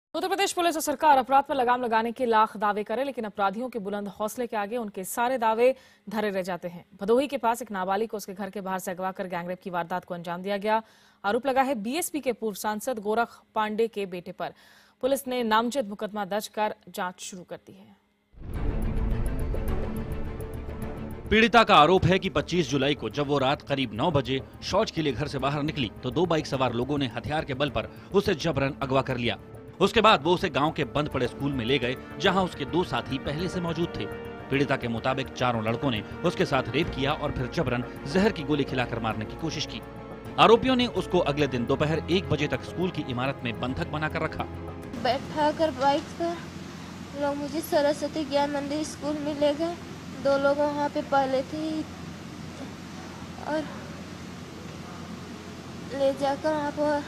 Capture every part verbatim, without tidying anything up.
Uttar Pradesh police और सरकार अपराध पर लगाम लगाने के लाख दावे करे, लेकिन अपराधियों के बुलंद हौसले के आगे उनके सारे दावे धरे रह जाते हैं। भदोही के पास एक नाबालिग को उसके घर के बाहर से अगवा कर गैंगरेप की वारदात को अंजाम दिया गया। आरोप लगा है बीएसपी के पूर्व सांसद गोरख पांडे के बेटे पर। पुलिस ने नामजद मुकदमा दर्ज कर जांच शुरू कर दी है। पीड़िता का आरोप है कि पच्चीस जुलाई को जब वो रात करीब नौ बजे शौच के लिए घर से बाहर निकली तो दो बाइक सवार लोगों ने हथियार के बल पर उसे जबरन अगवा कर लिया। उसके बाद वो उसे गांव के बंद पड़े स्कूल में ले गए, जहां उसके दो साथी पहले से मौजूद थे। पीड़िता के मुताबिक चारों लड़कों ने उसके साथ रेप किया और फिर जबरन जहर की गोली खिलाकर मारने की कोशिश की। आरोपियों ने उसको अगले दिन दोपहर एक बजे तक स्कूल की इमारत में बंधक बनाकर रखा। बैठा कर बाइक पर लोग मुझे सरस्वती ज्ञान मंदिर स्कूल में ले गए। दो लोग वहाँ पे पहले थे और ले जाकर वहाँ पर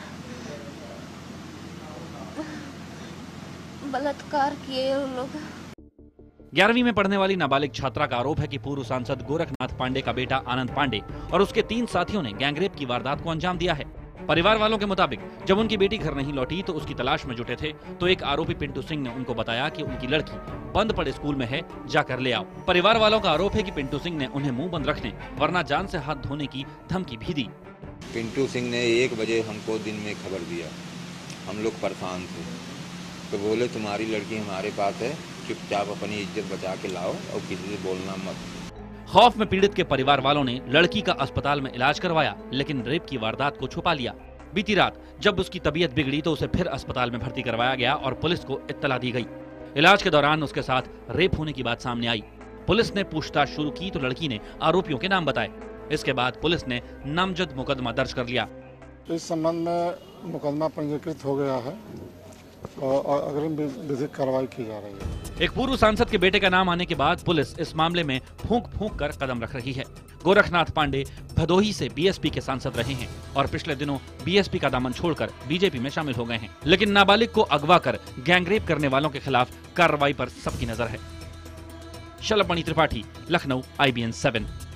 बलात्कार किए उन लोग। ग्यारहवीं में पढ़ने वाली नाबालिग छात्रा का आरोप है कि पूर्व सांसद गोरखनाथ पांडे का बेटा आनंद पांडे और उसके तीन साथियों ने गैंगरेप की वारदात को अंजाम दिया है। परिवार वालों के मुताबिक जब उनकी बेटी घर नहीं लौटी तो उसकी तलाश में जुटे थे, तो एक आरोपी पिंटू सिंह ने उनको बताया कि उनकी लड़की बंद पड़े स्कूल में है, जाकर ले आओ। परिवार वालों का आरोप है कि पिंटू सिंह ने उन्हें मुंह बंद रखने वरना जान से हाथ धोने की धमकी भी दी। पिंटू सिंह ने एक बजे हमको दिन में खबर दिया, हम लोग परेशान थे, तो बोले तुम्हारी लड़की हमारे पास है, चुपचाप अपनी इज्जत बचा के लाओ और किसी से बोलना मत। खौफ में पीड़ित के परिवार वालों ने लड़की का अस्पताल में इलाज करवाया, लेकिन रेप की वारदात को छुपा लिया। बीती रात जब उसकी तबीयत बिगड़ी तो उसे फिर अस्पताल में भर्ती करवाया गया और पुलिस को इत्तला दी गई। इलाज के दौरान उसके साथ रेप होने की बात सामने आई। पुलिस ने पूछताछ शुरू की तो लड़की ने आरोपियों के नाम बताए। इसके बाद पुलिस ने नामजद मुकदमा दर्ज कर लिया। इस संबंध में मुकदमा पंजीकृत हो गया है और अग्रिम विधिक कार्रवाई की जा रही है। एक पूर्व सांसद के बेटे का नाम आने के बाद पुलिस इस मामले में फूंक फूंक कर कदम रख रही है। गोरखनाथ पांडे भदोही से बीएसपी के सांसद रहे हैं और पिछले दिनों बीएसपी का दामन छोड़कर बीजेपी में शामिल हो गए हैं, लेकिन नाबालिग को अगवा कर गैंगरेप करने वालों के खिलाफ कार्रवाई पर सबकी नजर है। Shalabh Mani Tripathi, Lucknow, I B N seven.